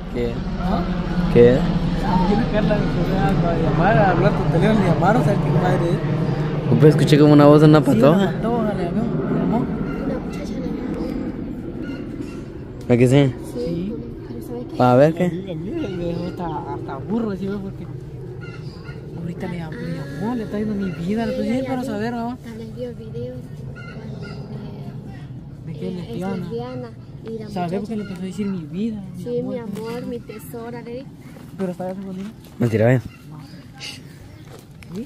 ¿Qué? ¿Ah? ¿Qué? Imagina Carla a llamar, a hablar por teléfono, llamaron, ¿sabes qué madre es? Pues escuché como una voz de una patoja. Sí, una patoja le llamó. Una muchacha le llamó. ¿Para qué sí? Sí. Pero ¿sabes qué? ¿Para ver qué? Le dejó hasta burro, ¿sí? Porque ahorita le llamó, le está dando mi vida, le estoy para saber, ¿no? Hasta le envió video ¿De qué es lesbiana? lesbiana. Y la ¿Sabes por qué muchacha, le empezó a decir mi vida? sí, mi amor, mi tesora, le dije. Pero está bien conmigo. Mentira, ven. ¿Sí?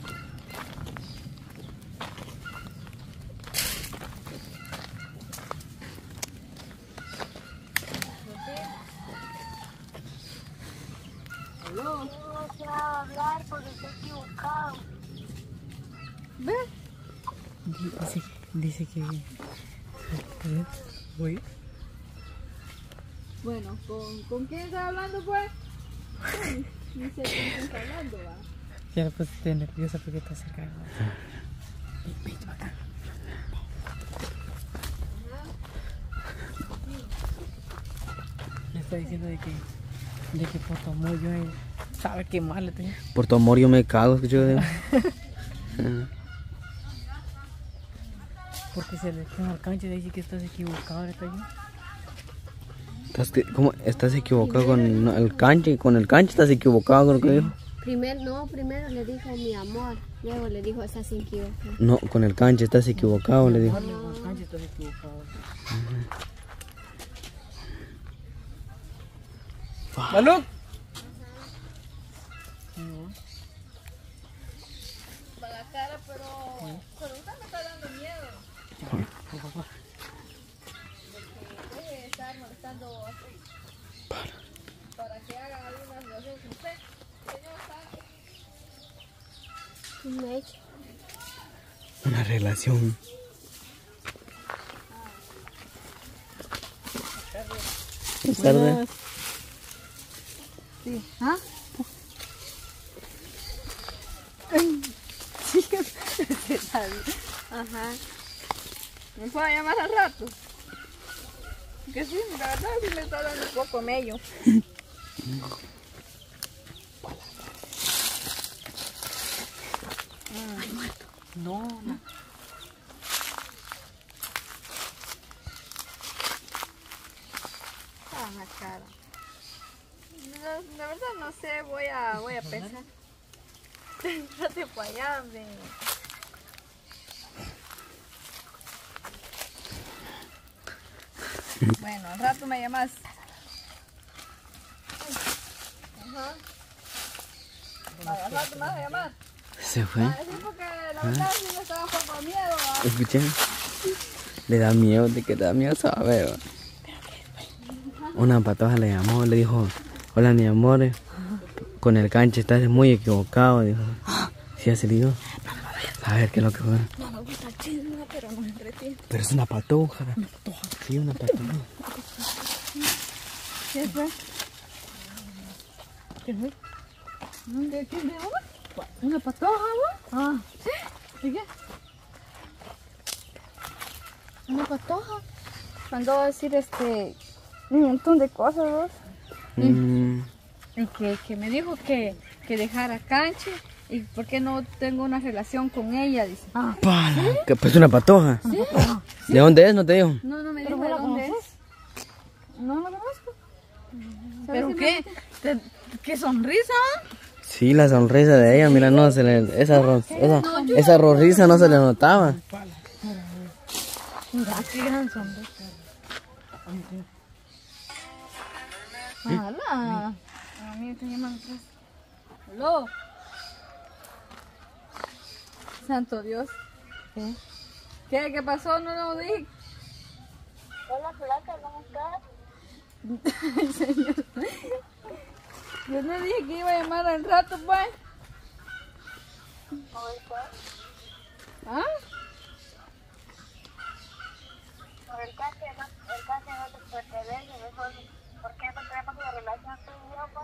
No se va a hablar porque está equivocado. ¿Ves? Dice que... Voy. Bueno, ¿con quién está hablando pues? Ni sé con quién está hablando, va. Ya me puse nerviosa porque está cerca. Ven para acá. Le está diciendo de que por tu amor yo sabe qué mal le tenía. Por tu amor yo me cago, escuché. Porque se le quema al cancha y dice que estás equivocado, le tenía. ¿Cómo? ¿Estás equivocado con el canche? ¿Con el canche estás equivocado con lo que dijo? Primero le dijo mi amor, luego le dijo estás equivocado. No, con el canche estás equivocado, le dijo. Con el cancha estás equivocado. ¡Salud! Para la cara, pero usted me está dando miedo. Deje de estar molestando así. Para que haga algunas cosas. Usted, señor, ¿sabe? Una relación. Buenas tardes. Sí. ¿Ah? Ajá. ¿Me puedo llamar al rato? Que sí, la verdad sí me está dando un poco mello. No. Ah, la cara. La verdad no sé, voy a pensar. Date para allá, hombre. Bueno, al rato me llamas. Ajá. Al rato me vas a llamar. Se fue. Sí, porque la verdad sí me estaba un poco miedo. Escuché. Le da miedo, de que te da miedo saber. Una patoja le llamó, le dijo, hola mi amor, con el canche estás muy equivocado, dijo. Sí, así le digo. A ver qué es lo que fue. No me gusta el chisme, pero no me entretiene. Pero es una patoja. Una patoja. Sí, una patoja. ¿Qué fue? ¿Qué fue? ¿De qué? ¿De una patoja, vos? Ah. ¿Sí? ¿De qué? Una patoja. Mandó a decir un montón de cosas, vos. Y que me dijo que dejara canche y por qué no tengo una relación con ella, dice. Ah. ¿Qué? Pues una patoja. ¿Sí? ¿De dónde es? No te dijo. No me dijo de dónde es. No la conozco. ¿Pero qué? ¿Qué sonrisa? Sí, la sonrisa de ella, mira, no, esa sonrisa no se le notaba. Mira, qué gran sonrisa. ¡Hala! A mí me están llamando atrás. ¡Aló! Santo Dios. ¿Qué? ¿Qué pasó? No lo dije. Hola, flaca, ¿cómo estás? Ay, señor. Yo no dije que iba a llamar al rato, pues. ¿Ah? El cáncer no te pertenece, mejor, ¿por qué no tenemos una relación tú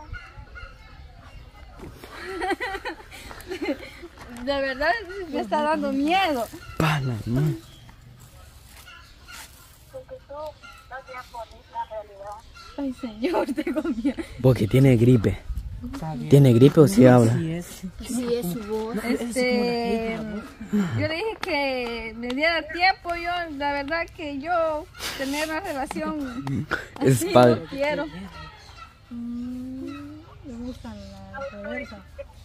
y yo, pues? De verdad me está dando miedo. Pala, no. Porque tú no seas bonita. realidad. Ay, señor, tengo miedo. Porque tiene gripe. Está bien. ¿Tiene gripe o sí habla? Sí es. Sí, es su voz. Yo le dije que me diera tiempo. Yo, la verdad que yo tener una relación Es así padre. no quiero. Me gustan las reversas.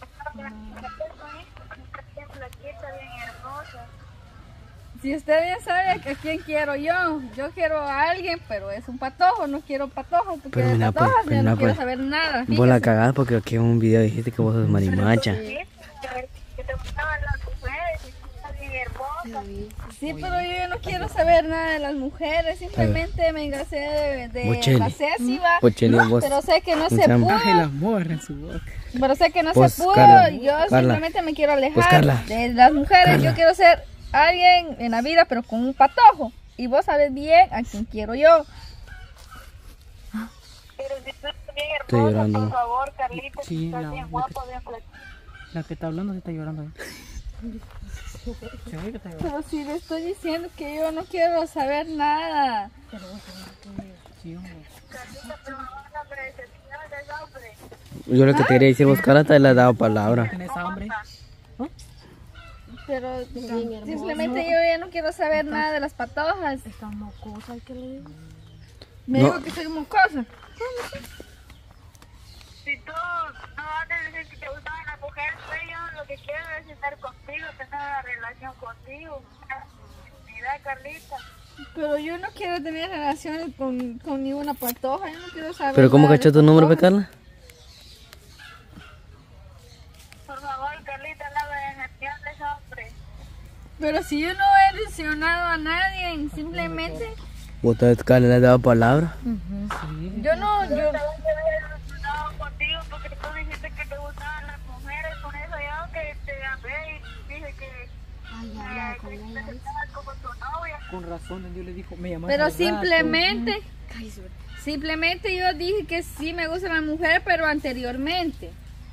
Bien flaquita, bien hermosa. Si usted bien sabe a quién quiero yo quiero a alguien, pero es un patojo, no quiero patojos, porque Pero de mira, pues, patojos yo no mira, quiero pues. saber nada. Vos la fíjese. cagás porque aquí en un video dijiste que vos sos marimacha. Sí, que te gustaban las mujeres y estás bien hermosa. Sí, pero yo ya no quiero saber nada de las mujeres, simplemente me engasé de Bocheli. la Césiba, Bocheli, vos. pero sé que no ¿Cómo se se llama? pudo, El amor en su boca. pero sé que no Vos, se pudo, Carla, yo Carla. simplemente me quiero alejar Vos, Carla. de las mujeres, Carla. yo quiero ser alguien en la vida, pero con un patojo, y vos sabes bien a quién quiero yo. Pero si tú estás bien Estoy hermosa, llorando. por favor, Carlita, Sí, si estás no, bien la guapa, bien flaquita. La que está hablando se está llorando ahí. Se ve que está llorando. Pero si le estoy diciendo que yo no quiero saber nada. Sí, hombre. Carlita, pero no me decepciones, hombre. Yo lo que te quería decir, vos, Carla, te le he dado palabra. ¿Tienes hambre? Pero simplemente yo ya no quiero saber nada de las patojas. Está mocosa, ¿qué le digo? Me No. dijo que soy mocosa. Si tú no vas a decir que te gustaban las mujeres, pues yo lo que quiero es estar contigo, tener una relación contigo. Mira, Carlita. Pero yo no quiero tener relaciones con ninguna patoja. Yo no quiero saber. ¿Pero cómo nada de cachó tu número, patojas. Carla? Por favor, Carlita, no me decepciones, hombre. Pero si yo no he ilusionado a nadie, simplemente Vos, Carla, le has dado palabra. yo no, yo Yo había ilusionado contigo porque tú dijiste que te gustaban las mujeres, con eso yo que te llamé y dije que te aceptabas como tu novia. Con razón, Dios le dijo, me llamaste. pero al rato. simplemente yo dije que sí me gustan las mujeres, pero anteriormente.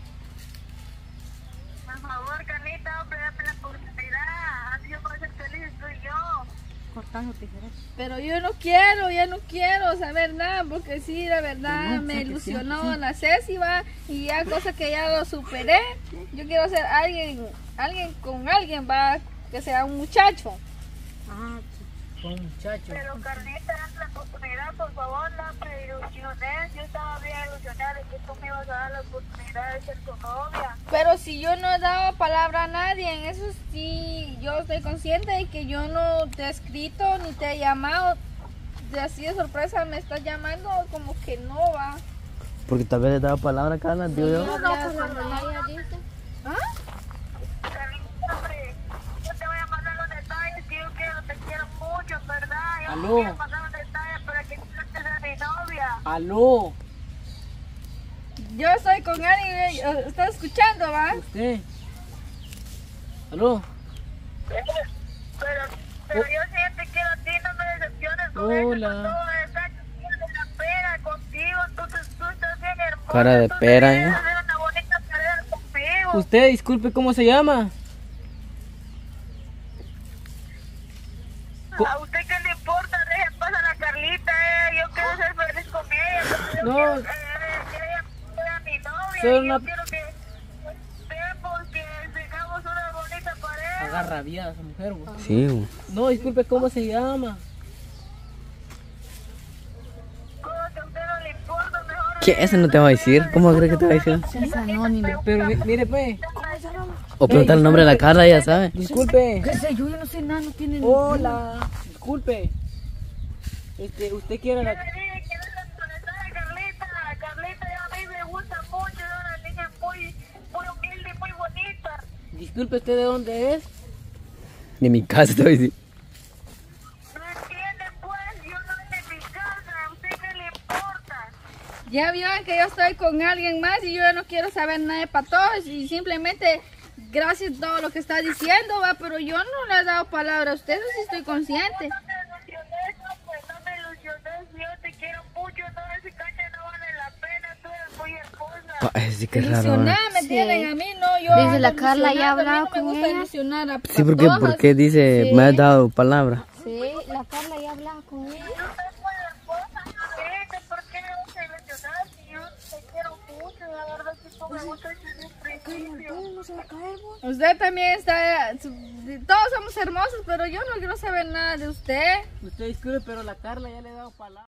Por favor, Carlita, hombre, dame la oportunidad. Así yo voy a ser feliz, tú y yo. Cortando tijeras. Pero yo no quiero, ya no quiero saber nada, porque sí, la verdad No, me sí, que ilusionó la Césiba y ya cosa que ya lo superé. Yo quiero ser alguien con alguien, va, que sea un muchacho. Ah, Con un muchacho. Pero Carlita, dame la oportunidad, por favor, no me ilusiones. Yo estaba bien ilusionada de que tú me ibas a dar la oportunidad de ser tu novia. Pero si yo no he dado palabra a nadie, en eso sí, yo estoy consciente de que yo no te he escrito ni te he llamado. De así de sorpresa me estás llamando, como que no va. Porque tal vez le he dado palabra, Carla, digo yo. Carlita, hombre, yo te voy a mandar los detalles que yo quiero, te quiero mucho, ¿verdad? Yo Aló. te voy a mandar los detalles para que tú seas mi novia. Aló, Yo estoy con alguien, ¿estás escuchando, va? usted. Aló. Pero yo siempre quiero a ti, no me decepciones con eso, Hola. con todo está de la pera contigo, tú estás bien hermosa. Cara de tú pera, deberías ¿eh? hacer una bonita carrera conmigo. Usted, disculpe, ¿cómo se llama? ¿A usted qué le importa? Deje pasar a la Carlita, yo quiero ser feliz con ella. No. Que ella sea mi novia. Soy Y una- yo quiero que estemos, que tengamos una bonita pareja. Agarra vida esa mujer, vos. Sí, vos. No, disculpe, ¿cómo se llama? Como que a usted no le importa, mejor. ¿Qué? Eso no te va a decir. ¿Cómo crees que te va a decir? es anónimo. Pero mire, pues. O preguntar el nombre de la Carla, ya sabe. Disculpe. ¿Qué sé yo? Yo no sé nada, no tiene Hola. Disculpe. ¿Usted quiere la... Le dije que no le molestara a Carlita. Carlita ya a mí me gusta mucho, es una niña muy humilde y muy bonita. Disculpe, ¿usted de dónde es? De mi casa te voy a decir. No entiende, pues, yo no soy de mi casa, a usted qué le importa. Ya vieron que yo estoy con alguien más y yo ya no quiero saber nada de patojos y simplemente gracias a todo lo que está diciendo, va, pero yo no le he dado palabra a usted, eso sí estoy consciente. No me ilusiones, no, pues no me ilusiones, yo te quiero mucho, no, ese cacha no vale la pena, tú eres muy hermosa. Sí, qué raro. ¿eh? Ilusionar me Sí. tienen a mí, no, yo Dice ando la Carla, ya ilusionando, a mí hablaba no me con gusta ella. ilusionar a Sí, porque patojas. ¿por qué dice, Sí. me has dado palabra? Sí, la Carla ya hablaba con ella. Tú estás muy hermosa, sí, gusta desde un principio. No se va a caer, vos. Usted también está... Todos somos hermosos, pero yo no quiero saber nada de usted. Usted disculpe, pero la Carla ya le ha dado palabra.